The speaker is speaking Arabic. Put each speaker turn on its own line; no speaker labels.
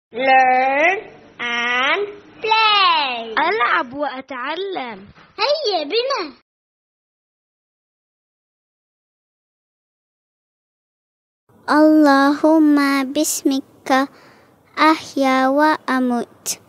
Learn and play.
ألعب وأتعلم.
هيا بنا.
اللهم باسمك أحيا وأموت.